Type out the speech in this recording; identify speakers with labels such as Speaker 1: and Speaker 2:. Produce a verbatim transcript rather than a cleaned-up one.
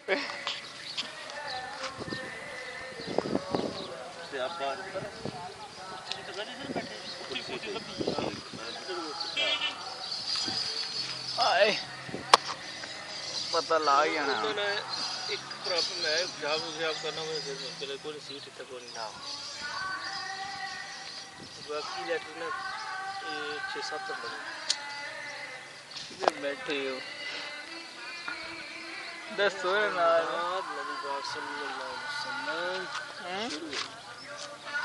Speaker 1: आए पता ला ही जाना
Speaker 2: एक प्रॉब्लम है जॉब जॉब करना मुझे मुश्किल है कोई सीट इतना कोई ना बाकी लेटर ने छः सात नंबर
Speaker 1: बैठे हो दसो यार
Speaker 2: नबी पाक सल्लल्लाहु अलैहि वसल्लम